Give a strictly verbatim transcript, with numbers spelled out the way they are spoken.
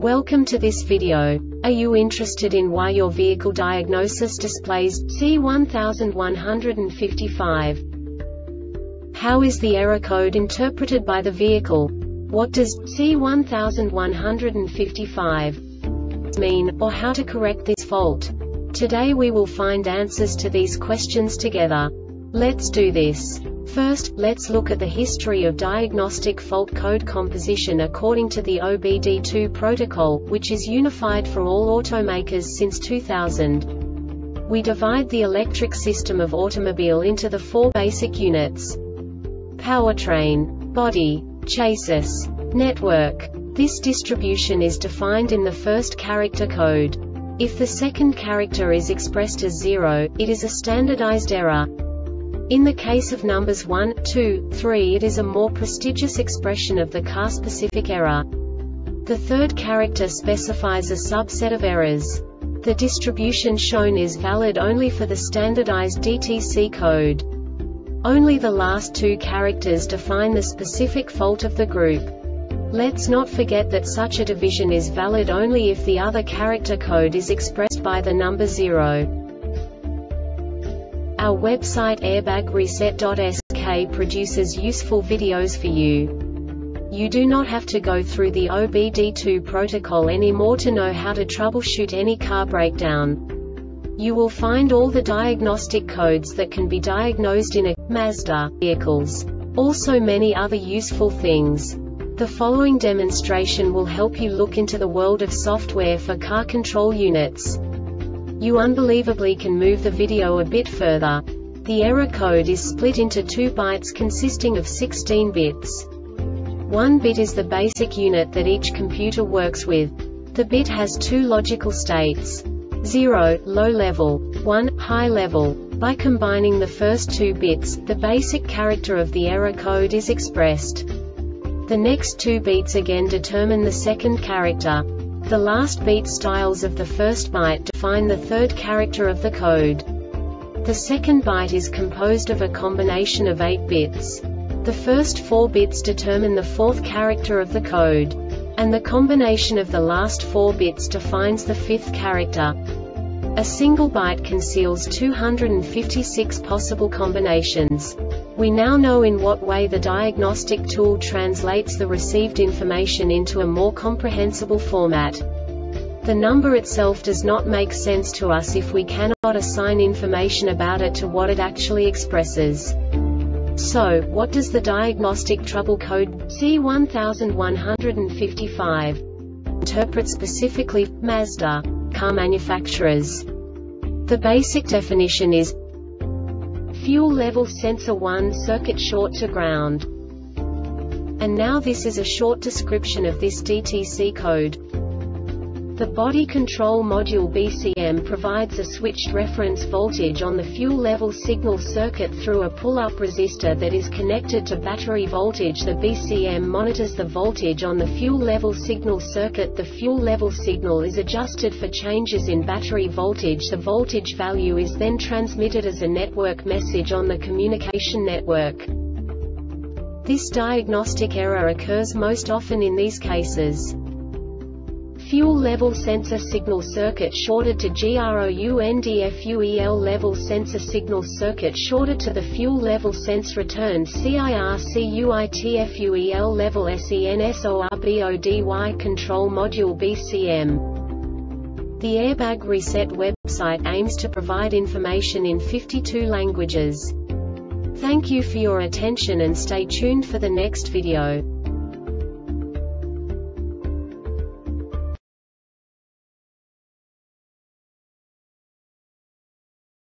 Welcome to this video. Are you interested in why your vehicle diagnosis displays C one one five five? How is the error code interpreted by the vehicle? What does C one one five five mean, or how to correct this fault? Today we will find answers to these questions together. Let's do this. First, let's look at the history of diagnostic fault code composition according to the O B D two protocol, which is unified for all automakers since two thousand. We divide the electric system of automobile into the four basic units: powertrain, body, chassis, network. This distribution is defined in the first character code. If the second character is expressed as zero, it is a standardized error. In the case of numbers one, two, three, it is a more prestigious expression of the car-specific error. The third character specifies a subset of errors. The distribution shown is valid only for the standardized D T C code. Only the last two characters define the specific fault of the group. Let's not forget that such a division is valid only if the other character code is expressed by the number zero. Our website airbag reset dot S K produces useful videos for you. You do not have to go through the O B D two protocol anymore to know how to troubleshoot any car breakdown. You will find all the diagnostic codes that can be diagnosed in a Mazda vehicles. Also many other useful things. The following demonstration will help you look into the world of software for car control units. You unbelievably can move the video a bit further. The error code is split into two bytes consisting of sixteen bits. One bit is the basic unit that each computer works with. The bit has two logical states: zero, low level, one, high level. By combining the first two bits, the basic character of the error code is expressed. The next two bits again determine the second character. The last beat styles of the first byte define the third character of the code. The second byte is composed of a combination of eight bits. The first four bits determine the fourth character of the code. And the combination of the last four bits defines the fifth character. A single byte conceals two hundred fifty-six possible combinations. We now know in what way the diagnostic tool translates the received information into a more comprehensible format. The number itself does not make sense to us if we cannot assign information about it to what it actually expresses. So, what does the diagnostic trouble code C one one five five interpret specifically for Mazda car manufacturers? The basic definition is fuel level sensor one circuit short to ground. And now this is a short description of this D T C code. The body control module B C M provides a switched reference voltage on the fuel level signal circuit through a pull-up resistor that is connected to battery voltage. The B C M monitors the voltage on the fuel level signal circuit. The fuel level signal is adjusted for changes in battery voltage. The voltage value is then transmitted as a network message on the communication network. This diagnostic error occurs most often in these cases: fuel level sensor signal circuit shorted to ground. Fuel level sensor signal circuit shorted to the fuel level sense return. CIRCUIT fuel level SENSORBODY control module B C M. The Airbag Reset website aims to provide information in fifty-two languages. Thank you for your attention and stay tuned for the next video.